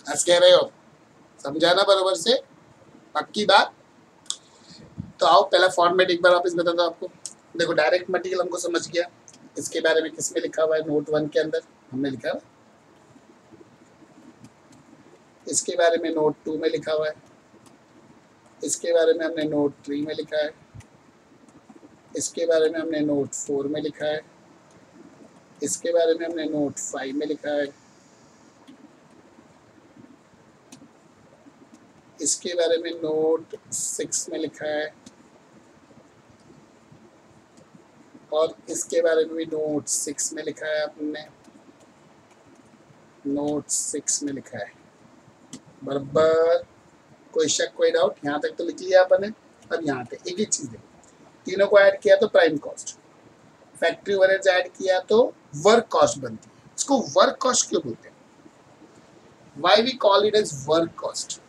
हंस कह रहे हो, समझाना बराबर से, पक्की बात। तो आओ पहला फॉर्मेट एक बार वापस बता दो आपको। देखो डायरेक्ट मटेरियल हमको समझ गया, इसके बारे में किसमें लिखा हुआ है, नोट 1 के अंदर हमने लिखा है। इसके बारे में नोट 2 में लिखा हुआ है, इसके बारे में हमने नोट 3 में लिखा है, इसके बारे में हमने नोट 4 में लिखा है, इसके बारे में हमने नोट 5 में लिखा है, इसके बारे में नोट 6 में लिखा है, और इसके बारे में भी नोट 6 में लिखा है आपने, नोट 6 में लिखा है बराबर। कोई शक कोई डाउट? यहाँ तक तो लिख लिया अपन ने। अब यहाँ पे एक एक चीज देखो, तीनों को ऐड किया तो prime cost, factory overheads add किया तो वर्क कॉस्ट बनती है। इसको वर्क कॉस्ट क्यों बोलते हैं? Why we call it as work cost?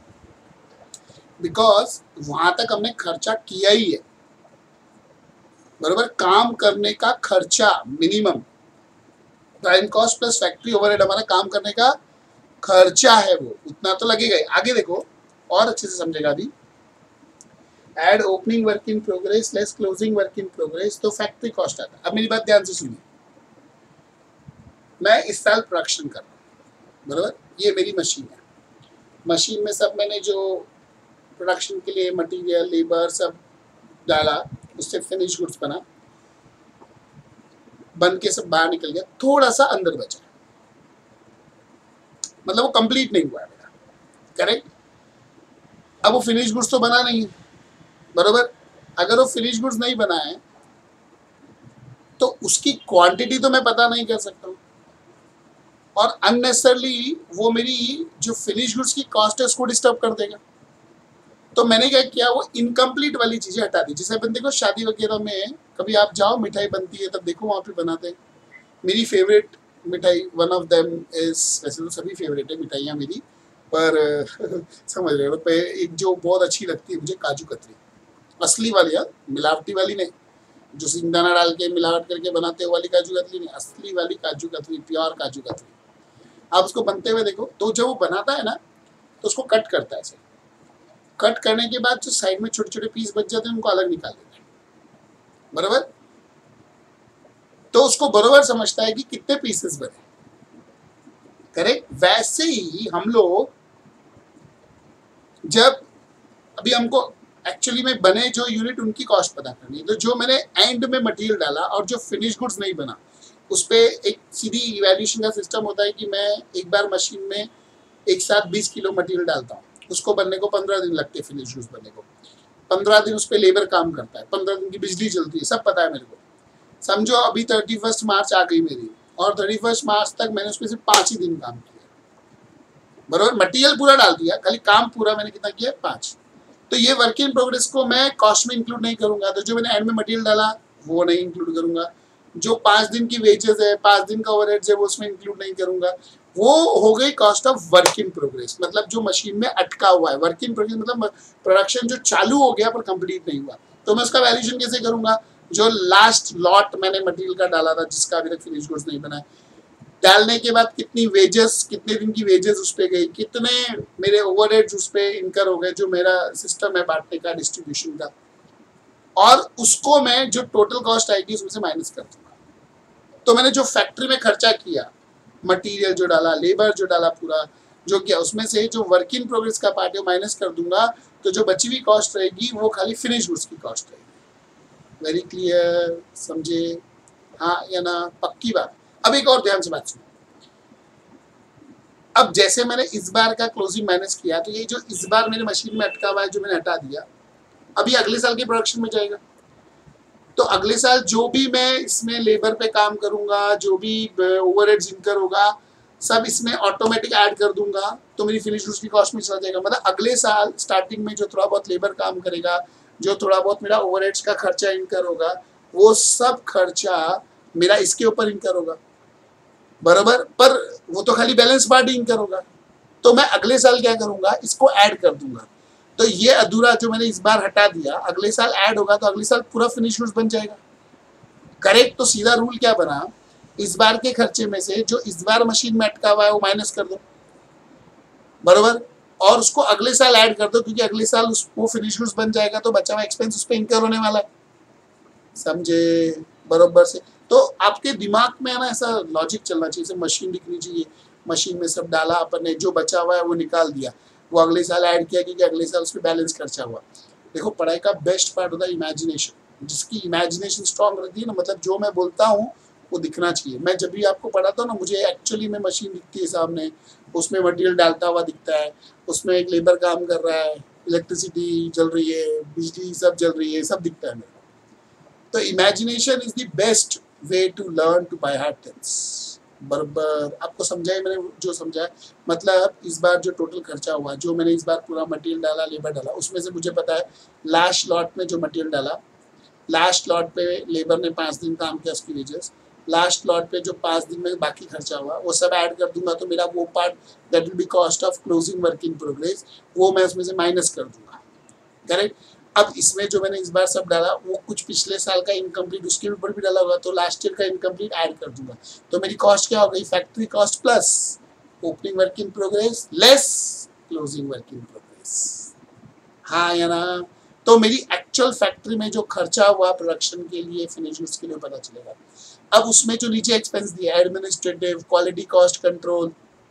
Because वहां तक हमने खर्चा किया ही है, बराबर। काम करने का खर्चा minimum, prime cost plus factory overhead हमारा काम करने का खर्चा है, वो उतना तो लगेगा ही। आगे देखो और अच्छे से समझेगा अभी। Add opening work in progress less closing work in progress, तो फैक्ट्री कॉस्ट आता है। अब मेरी बात ध्यान से सुनिए, मैं इस साल प्रोडक्शन कर रहा हूँ, बराबर। ये मेरी मशीन है, मशीन में सब मैंने जो प्रोडक्शन के लिए मटेरियल लेबर सब डाला, उससे फिनिश गुड्स बना, बन के सब बाहर निकल गया, थोड़ा सा अंदर बचा, मतलब वो कंप्लीट नहीं हुआ है मेरा, करेक्ट। अब वो फिनिश गुड्स तो बना नहीं है, बराबर। अगर वो फिनिश गुड्स नहीं बना है तो उसकी क्वांटिटी तो मैं पता नहीं कर सकता हूँ, और अननेसेसरली वो मेरी जो फिनिश गुड्स की कॉस्ट है उसको डिस्टर्ब कर देगा। तो मैंने क्या किया, वो इनकम्प्लीट वाली चीजें हटा दी। जैसे अपन देखो शादी वगैरह में कभी आप जाओ, मिठाई बनती है तब देखो वहाँ पे बनाते हैं। मेरी फेवरेट मिठाई वन ऑफ देम इज, वैसे तो सभी फेवरेट है मिठाइयाँ मेरी, पर समझ रहे हो, एक जो बहुत अच्छी लगती है मुझे, काजू कतरी, असली वाली, यार मिलावटी वाली नहीं, जो सिंगदाना डाल के मिलावट करके बनाते हो वाली काजू कतरी नहीं, असली वाली काजू कतरी, प्योर काजू कतरी। आप उसको बनते हुए देखो, तो जब वो बनाता है ना तो उसको कट करता है ऐसे, कट करने के बाद जो साइड में छोटे छोटे पीस बच जाते हैं उनको अलग निकाल देते हैं, बराबर। तो उसको बराबर समझता है कि कितने पीसेस बने, करेक्ट। वैसे ही हम लोग जब अभी हमको एक्चुअली में बने जो यूनिट उनकी कॉस्ट पता करनी है, तो जो मैंने एंड में मटेरियल डाला और जो फिनिश गुड्स नहीं बना, उस पर एक सीधी इवैल्यूएशन का सिस्टम होता है कि मैं एक बार मशीन में एक साथ 20 किलो मटेरियल डालता हूँ, उसको बनने को 15 दिन लगते हैं, फिनिश गुड्स बनने को 15 दिन उस पर लेबर काम करता है, 15 दिन की बिजली चलती है, सब पता है मेरे को। समझो अभी 31 मार्च आ गई मेरी, और 31 मार्च तक मैंने उस पर सिर्फ 5 ही दिन काम किया, बराबर। मटेरियल पूरा डाल दिया, खाली काम पूरा मैंने कितना किया, 5। तो ये वर्क इन प्रोग्रेस को मैं कॉस्ट में इंक्लूड नहीं करूंगा, तो जो मैंने एंड में मटेरियल डाला वो नहीं इंक्लूड करूंगा। जो 5 दिन की वेजेस है, 5 दिन का ओवरहेड्स है, वो उसमें इंक्लूड नहीं करूंगा। वो हो गई cost of work in progress, मतलब जो मशीन में अटका हुआ है। वर्क इन प्रोग्रेस मतलब प्रोडक्शन जो चालू हो गया पर कंप्लीट नहीं हुआ, तो मैं उसका वैल्यूएशन कैसे करूंगा? जो लास्ट लॉट मैंने मटेरियल का डाला था, जिसका अभी तक फिनिश गुड्स नहीं बना है, डालने के बाद कितनी वेजेस, कितने दिन की वेजेस उस पर गई, कितने मेरे ओवरहेड्स उस पर इनकर हो गए, जो मेरा सिस्टम है बांटने का, डिस्ट्रीब्यूशन का, और उसको मैं जो टोटल कॉस्ट आएगी उसमें से माइनस कर दूंगा। तो मैंने जो फैक्ट्री में खर्चा किया, मटेरियल जो डाला, लेबर जो डाला, पूरा जो किया, उसमें से जो वर्क इन प्रोग्रेस का पार्ट है माइनस कर दूंगा, तो जो बची हुई कॉस्ट रहेगी वो खाली फिनिश गुड्स की कॉस्ट रहेगी। वेरी क्लियर, समझे? हाँ या ना? पक्की बात। अब एक और ध्यान से बात सुनो। अब जैसे मैंने इस बार का क्लोजिंग माइनस किया, तो ये जो इस बार मेरे मशीन में अटका हुआ है, जो मैंने हटा दिया, अभी अगले साल के प्रोडक्शन में जाएगा। तो अगले साल जो भी मैं इसमें लेबर पे काम करूंगा, जो भी ओवरहेड्स इनकर होगा, सब इसमें ऑटोमेटिक ऐड कर दूंगा, तो मेरी फिनिश गुड्स की कॉस्ट में चला जाएगा। मतलब अगले साल स्टार्टिंग में जो थोड़ा बहुत लेबर काम करेगा, जो थोड़ा बहुत मेरा ओवरहेड्स का खर्चा इनकर होगा, वो सब खर्चा मेरा इसके ऊपर इनकर होगा, बराबर। पर वो तो खाली बैलेंस पार्ट ही इनकर होगा। तो मैं अगले साल क्या करूंगा, इसको ऐड कर दूंगा। तो ये अधूरा जो मैंने इस बार हटा दिया, अगले साल ऐड होगा, तो अगले साल पूरा फिनिश गुड्स बन जाएगा, करेक्ट। तो सीधा रूल क्या बना, इस बार के खर्चे में से जो इस बार मशीन में अटका हुआ है वो माइनस कर दो, बरोबर, और उसको अगले साल ऐड कर दो, क्योंकि अगले साल वो फिनिश गुड्स बन जाएगा तो बचा हुआ एक्सपेंस उस पर इंकर होने वाला है, समझे बरोबर से। तो आपके दिमाग में है ना ऐसा लॉजिक चलना चाहिए, जैसे मशीन दिखनी चाहिए, मशीन में सब डाला अपन ने, जो बचा हुआ है वो निकाल दिया, वो अगले साल ऐड किया क्योंकि अगले साल उस पर बैलेंस खर्चा हुआ। देखो पढ़ाई का बेस्ट पार्ट होता है इमेजिनेशन, जिसकी इमेजिनेशन स्ट्रांग रहती है ना, मतलब जो मैं बोलता हूँ वो दिखना चाहिए। मैं जब भी आपको पढ़ाता हूँ ना, मुझे एक्चुअली में मशीन दिखती है सामने, उसमें मटेरियल डालता हुआ दिखता है, उसमें एक लेबर काम कर रहा है, इलेक्ट्रिसिटी चल रही है, बिजली सब चल रही है, सब दिखता है मेरे को। तो imagination is the best way to learn to by heart things. बराबर आपको समझाया मैंने, जो समझाया मतलब इस बार जो टोटल खर्चा हुआ, जो मैंने इस बार पूरा मटेरियल डाला, लेबर डाला, उसमें से मुझे पता है लास्ट लॉट में जो मटेरियल डाला, लास्ट लॉट पे लेबर ने 5 दिन काम किया, उसकी वेजेस, लास्ट लॉट पे जो 5 दिन में बाकी खर्चा हुआ वो सब ऐड कर दूंगा, तो मेरा वो part that will be cost of closing work in progress, वो मैं उसमें से माइनस कर दूंगा, करेक्ट। अब इसमें जो मैंने इस बार सब डाला वो कुछ पिछले साल का इनकम्प्लीट उसके ऊपर भी डाला होगा, तो लास्ट ईयर का इनकम्प्लीट ऐड कर दूंगा, तो मेरी कॉस्ट क्या हो गई, factory cost plus opening work in progress less closing work in progress, हाँ या ना। तो मेरी एक्चुअल फैक्ट्री में जो खर्चा हुआ प्रोडक्शन के लिए, फिनिश गुड्स के लिए पता चलेगा। अब उसमें जो नीचे एक्सपेंस दिया, administrative, quality cost control,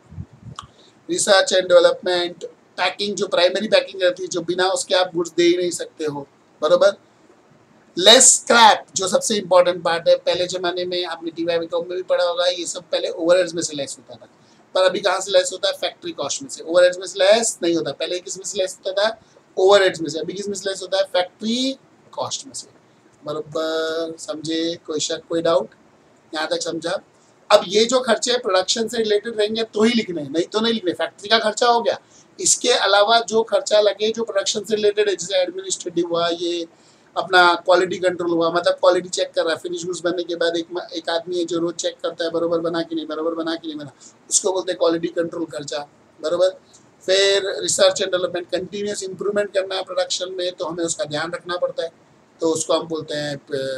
research and development, packing जो प्राइमरी पैकिंग रहती है, जो बिना उसके आप गुड्स दे ही नहीं सकते हो, बरोबर, लेस स्क्रैप जो सबसे इंपॉर्टेंट पार्ट है। पहले जमाने में आपने टीवाई अकाउंट में भी पढ़ा होगा, ये सब पहले ओवरहेड्स में से लेस होता था, पर अभी कहाँ से लेस होता है, फैक्ट्री कॉस्ट में से। ओवरहेड्स में से लेस नहीं होता, पहले किस में से लेस होता था, ओवरहेड्स में से, अभी किस में से लेस होता है, फैक्ट्री कॉस्ट में से, बरोबर, समझे, कोई शक कोई डाउट, यहाँ तक समझा। अब ये जो खर्चे प्रोडक्शन से रिलेटेड रहेंगे तो ही लिखने, नहीं तो नहीं लिखने, फैक्ट्री का खर्चा हो गया, इसके अलावा जो खर्चा लगे जो प्रोडक्शन से रिलेटेड है, जैसे एडमिनिस्ट्रेटिव हुआ, ये अपना क्वालिटी कंट्रोल हुआ, मतलब क्वालिटी चेक कर रहा है, फिनिश गुड्स बनने के बाद एक आदमी है जो रोज चेक करता है बरोबर बना कि नहीं, बरोबर बना कि नहीं बना, उसको बोलते हैं क्वालिटी कंट्रोल खर्चा, बरोबर। फिर research and development, continuous improvement करना है प्रोडक्शन में, तो हमें उसका ध्यान रखना पड़ता है, तो उसको हम बोलते हैं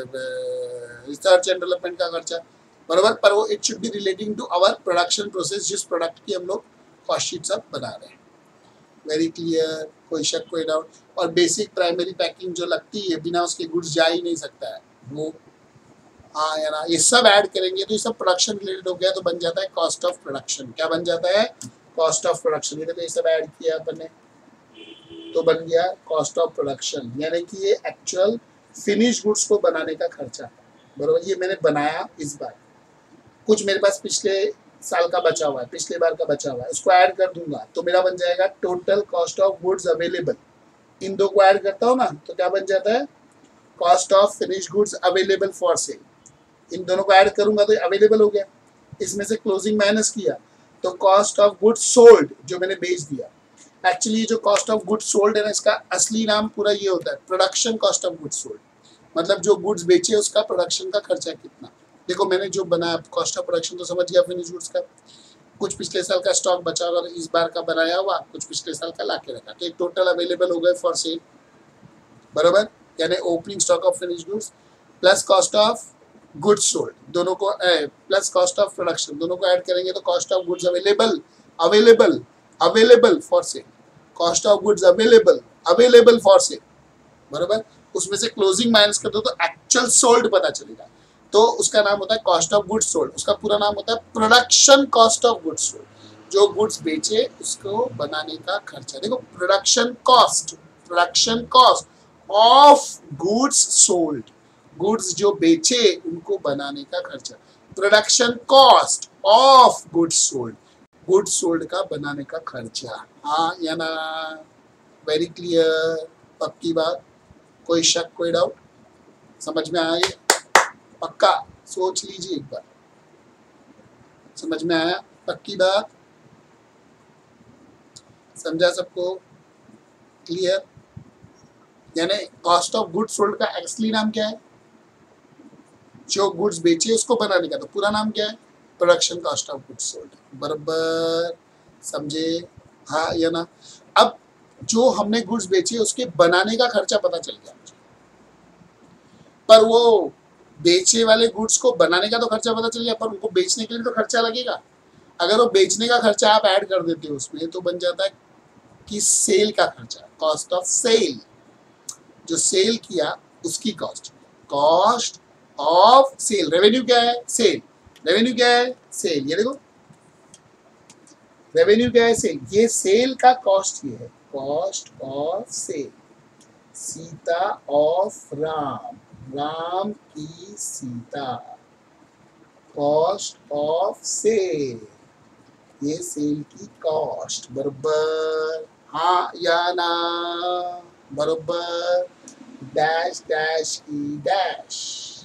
रिसर्च एंड डेवलपमेंट का खर्चा, बरोबर। पर वो it should be relating to our production process, जिस प्रोडक्ट की हम लोग कॉस्ट शीट सब बना रहे हैं, वेरी क्लियर, कोई शक कोई डाउट। और बेसिक प्राइमरी पैकिंग जो लगती है, बिना उसके गुड्स जा ही नहीं सकता है वो, हाँ या ना, ये सब ऐड करेंगे तो ये सब प्रोडक्शन रिलेटेड हो गया, तो बन जाता है कॉस्ट ऑफ प्रोडक्शन। क्या बन जाता है, कॉस्ट ऑफ प्रोडक्शन। ये देखो ये सब ऐड किया अपन ने तो बन गया कॉस्ट ऑफ प्रोडक्शन, यानी कि ये एक्चुअल फिनिश गुड्स को बनाने का खर्चा, बरोबर। ये मैंने बनाया इस बार, कुछ मेरे पास पिछले साल का बचा हुआ है, पिछले बार का बचा हुआ है, उसको ऐड कर दूंगा तो मेरा बन जाएगा total cost of goods available. इन दो को ऐड करता हूँ ना तो क्या बन जाता है, cost of finish goods available for sale. इन दोनों को ऐड करूंगा तो अवेलेबल हो गया, इसमें से क्लोजिंग माइनस किया तो कॉस्ट ऑफ गुड्स सोल्ड, जो मैंने बेच दिया। एक्चुअली जो कॉस्ट ऑफ गुड्स सोल्ड है ना, इसका असली नाम पूरा ये होता है production cost of goods sold, मतलब जो गुड्स बेचे उसका प्रोडक्शन का खर्चा कितना। देखो मैंने जो बनाया कॉस्ट ऑफ प्रोडक्शन तो समझ गया फिनिश गुड्स का, कुछ पिछले साल का स्टॉक बचा हुआ इस बार का बनाया हुआ, कुछ पिछले साल का ला के रखा, तो एक टोटल अवेलेबल हो गए फॉर सेल, बराबर, यानी opening stock of finish goods plus cost of goods sold, दोनों को प्लस कॉस्ट ऑफ प्रोडक्शन, दोनों को ऐड करेंगे तो cost of goods available available available for sale, cost of goods available available for sale, बराबर। उसमें से क्लोजिंग माइनस कर दो तो एक्चुअल सोल्ड पता चलेगा, तो उसका नाम होता है कॉस्ट ऑफ गुड्स सोल्ड। उसका पूरा नाम होता है production cost of goods sold, जो गुड्स बेचे उसको बनाने का खर्चा। देखो production cost of goods sold, goods जो बेचे उनको बनाने का खर्चा, production cost of goods sold, goods sold का बनाने का खर्चा, हाँ या ना, वेरी क्लियर, पक्की बात, कोई शक कोई डाउट, समझ में आया, पक्का सोच लीजिए एक बार, समझ में आया, पक्की बात, समझा सबको, क्लियर। यानी कॉस्ट ऑफ गुड्स सोल्ड का एक्चुअली नाम क्या है, जो गुड्स बेचे उसको बनाने का, तो पूरा नाम क्या है, production cost of goods sold, बराबर, समझे, हाँ या ना। अब जो हमने गुड्स बेचे उसके बनाने का खर्चा पता चल गया मुझे, पर वो बेचे वाले गुड्स को बनाने का तो खर्चा पता चल गया, पर उनको बेचने के लिए तो खर्चा लगेगा। अगर वो बेचने का खर्चा आप ऐड कर देते हो उसमें तो बन जाता है कि सेल का खर्चा, कॉस्ट ऑफ सेल, जो सेल किया उसकी cost, cost of sale. Revenue क्या है? सेल। रेवेन्यू क्या है? सेल। ये देखो रेवेन्यू क्या है? सेल। ये सेल का कॉस्ट ये है, cost of sale. Sita of Ram, Ram की सीता, कॉस्ट ऑफ सेल, ये सेल की कॉस्ट। बरोबर? हाँ या ना? बरोबर। डैश डैश की डैश।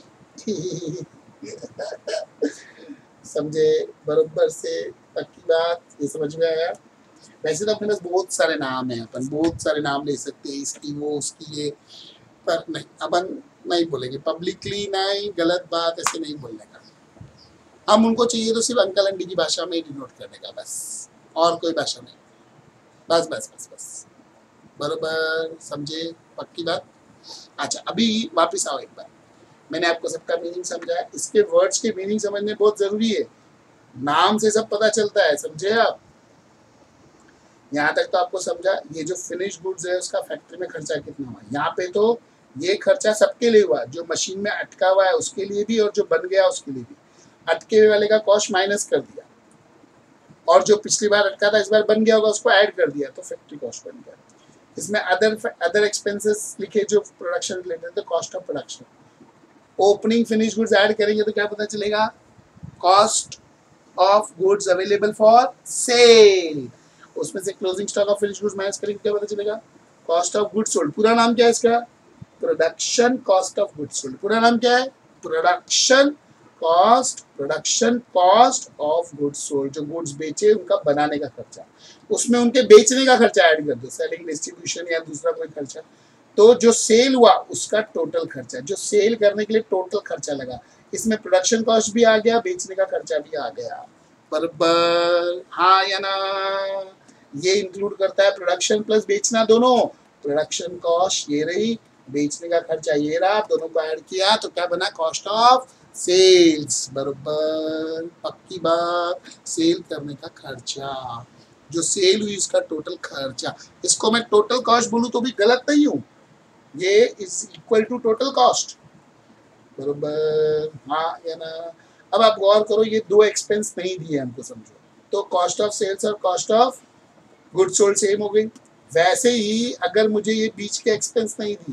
समझे? बरोबर से पक्की बात, ये समझ में आया? वैसे तो अपने पास बहुत सारे नाम हैं, अपन बहुत सारे नाम ले सकते हैं, इसकी वो उसकी ये, पर नहीं, अपन नहीं बोलेंगे पब्लिकली, नहीं, गलत बात ऐसे नहीं बोलने का। हम उनको चाहिए तो सिर्फ अंकल आंटी की भाषा में डिनोट करने का, बस, और कोई भाषा नहीं। बस बस बस बस। बरोबर? समझे? पक्की बात? अच्छा, अभी वापस आओ एक बार। मैंने आपको सबका मीनिंग समझाया, इसके वर्ड्स के मीनिंग समझने बहुत जरूरी है, नाम से सब पता चलता है, समझे आप? यहाँ तक तो आपको समझा। ये जो फिनिश गुड्स है उसका फैक्ट्री में खर्चा कितना हुआ, यहाँ पे तो ये खर्चा सबके लिए हुआ, जो मशीन में अटका हुआ है उसके लिए भी और जो बन गया उसके लिए भी। अटके हुए वाले का कॉस्ट माइनस कर दिया, और जो पिछली बार अटका था इस बार बन गया होगा उसको ऐड कर दिया, तो फैक्ट्री कॉस्ट बन गया। इसमें अदर एक्सपेंसेस लिखे जो प्रोडक्शन रिलेटेड, तो cost of production. Opening finish goods add करेंगे तो क्या पता चलेगा? Cost of goods available for sale. उसमें से closing stock of finish goods minus करेंगे क्या पता चलेगा? Cost of goods sold. पूरा नाम क्या है इसका? Production cost of goods sold. पूरा नाम क्या है? Production cost of goods sold. जो गुड्स बेचे उनका बनाने का खर्चा, उसमें उनके बेचने का खर्चा ऐड कर दो, सेलिंग, डिस्ट्रीब्यूशन या दूसरा कोई खर्चा, तो जो सेल हुआ उसका टोटल खर्चा, जो सेल करने के लिए टोटल खर्चा लगा, इसमें प्रोडक्शन कॉस्ट भी आ गया, बेचने का खर्चा भी आ गया। बराबर? हाँ या ना? ये इंक्लूड करता है प्रोडक्शन प्लस बेचना दोनों। प्रोडक्शन कॉस्ट ये रही, बेचने का खर्चा ये रहा, दोनों को ऐड किया तो क्या बना? Cost of sales. बराबर? पक्की बात। सेल करने का खर्चा, जो सेल हुई उसका टोटल खर्चा। इसको मैं टोटल कॉस्ट बोलूं तो भी गलत नहीं हूं, ये is equal to total cost. बरोबर? हाँ या ना? अब आप गौर करो, ये दो एक्सपेंस नहीं दिए हमको, समझो, तो कॉस्ट ऑफ सेल्स और cost of goods sold same हो गई। वैसे ही अगर मुझे ये बीच के एक्सपेंस नहीं दिए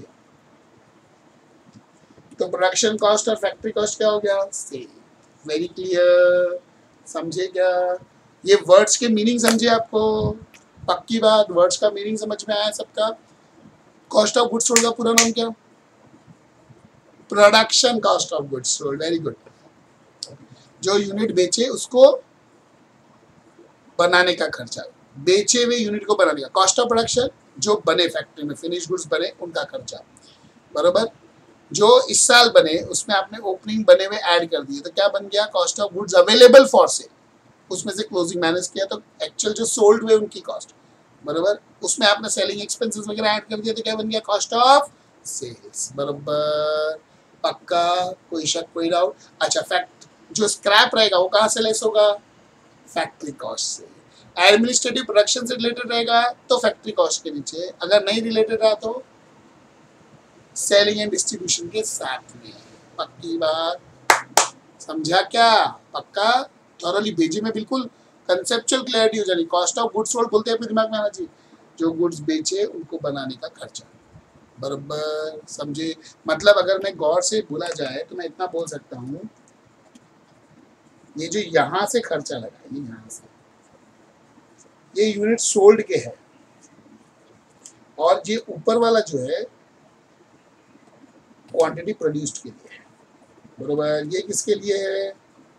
तो प्रोडक्शन कॉस्ट और फैक्ट्री कॉस्ट क्या हो गया? सेम। Very clear? समझे क्या? ये वर्ड्स के मीनिंग समझे आपको? पक्की बात, वर्ड्स का मीनिंग समझ में आया सबका? कॉस्ट ऑफ गुड्स सोल्ड का पूरा नाम क्या? Production cost of goods sold. Very good. जो यूनिट बेचे उसको बनाने का खर्चा, बेचे हुए यूनिट को बनाने का। कॉस्ट ऑफ प्रोडक्शन, जो बने फैक्ट्री में फिनिश गुड्स बने उनका खर्चा। बरोबर? जो इस साल बने उसमें आपने ओपनिंग बने हुए ऐड कर दिए तो क्या बन गया? Cost of goods available for sale. उसमें से क्लोजिंग माइनस किया तो एक्चुअल जो सोल्ड हुए उनकी कॉस्ट। बरोबर? उसमें आपने सेलिंग एक्सपेंसेस वगैरह ऐड कर दिया तो क्या बन गया? Cost of sales. बरोबर? पक्का? कोई शक, कोई डाउट? अच्छा, फैक्ट जो स्क्रैप रहेगा वो कहाँ से लेस होगा? फैक्ट्री कॉस्ट से। एडमिनिस्ट्रेटिव प्रोडक्शन से रिलेटेड रहेगा तो फैक्ट्री कॉस्ट के नीचे, अगर नहीं रिलेटेड रहा तो सेलिंग एंड डिस्ट्रीब्यूशन के साथ में। पक्की बात? समझा क्या? पक्का? थॉरली भेजी में बिल्कुल कंसेप्चुअल क्लैरिटी हो जानी। कॉस्ट ऑफ गुड्स सोल्ड बोलते हैं अपने दिमाग में आना चाहिए, जो गुड्स बेचे उनको बनाने का खर्चा। बराबर? समझे? मतलब अगर मैं गौर से बोला जाए तो मैं इतना बोल सकता हूँ, ये जो यहाँ से खर्चा लगा, ये यहाँ से, ये यूनिट सोल्ड के है, और ये ऊपर वाला जो है क्वांटिटी प्रोड्यूस्ड के लिए है। बरोबर? ये किसके लिए है?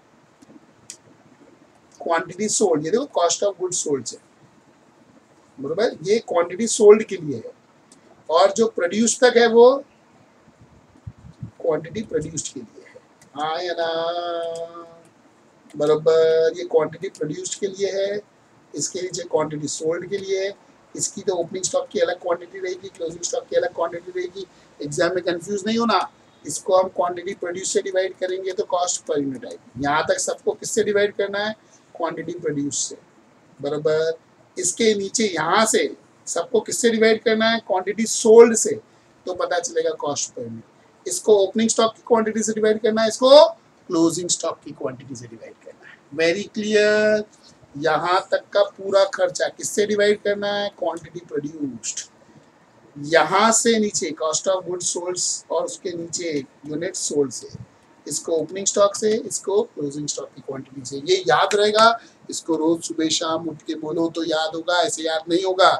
Quantity sold. ये देखो कॉस्ट ऑफ गुड्स सोल्ड से। बरोबर? ये क्वांटिटी सोल्ड के लिए है, और जो प्रोड्यूस तक है वो क्वांटिटी प्रोड्यूस्ड के लिए है। हाँ या ना? बरोबर? ये क्वांटिटी प्रोड्यूस्ड के लिए है, इसके नीचे क्वांटिटी सोल्ड के लिए है। इसकी तो ओपनिंग स्टॉक की अलग क्वांटिटी रहेगी, क्लोजिंग स्टॉक की अलग क्वांटिटी रहेगी। एग्जाम में कंफ्यूज नहीं होना, इसको हम क्वांटिटी प्रोड्यूस से डिवाइड करेंगे तो कॉस्ट पर यूनिट आएगी। यहाँ तक सबको किससे डिवाइड करना है? क्वांटिटी प्रोड्यूस से, बराबर। इसके नीचे यहाँ से सबको किससे डिवाइड करना है, क्वांटिटी सोल्ड से, तो पता चलेगा कॉस्ट पर यूनिट। इसको ओपनिंग स्टॉक की क्वांटिटी से डिवाइड करना है, इसको क्लोजिंग स्टॉक की क्वांटिटी से डिवाइड करना है। Very clear. यहाँ तक का पूरा खर्चा किससे डिवाइड करना है, क्वांटिटी प्रोड्यूस्ड। यहाँ से नीचे कॉस्ट ऑफ गुड्स सोल्ड और उसके नीचे यूनिट सोल्ड से, इसको ओपनिंग स्टॉक से, इसको क्लोजिंग स्टॉक की क्वांटिटी से। ये याद रहेगा, इसको रोज सुबह शाम उठ के बोलो तो याद होगा, ऐसे याद नहीं होगा।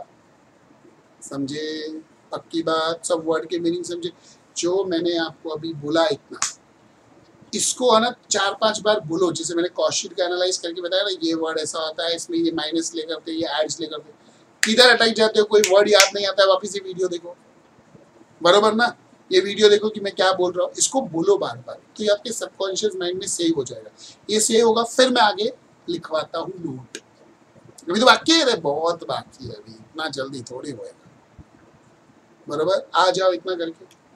समझे, पक्की बात, सब वर्ड के मीनिंग समझे। जो मैंने आपको अभी बोला इतना, इसको है ना 4-5 बार बोलो। जैसे मैंने कॉस्ट शीट का एनालाइज करके बताया ना, ये वर्ड ऐसा होता है, इसमें ये माइनस ले करते, ये एड्स ले करते, किधर अटक जाते हो, कोई वर्ड याद नहीं आता है, वापिस ये वीडियो देखो, बरोबर ना। ये वीडियो देखो कि मैं क्या बोल रहा हूँ, इसको बोलो बार बार, तो ये आपके सबकॉन्शियस माइंड में सेव हो जाएगा। ये सेव होगा, फिर मैं आगे लिखवाता हूँ नोट। अभी तो बाकी है, बहुत बाकी है, अभी इतना जल्दी थोड़ी होएगा, बरोबर। आ जाओ इतना करके।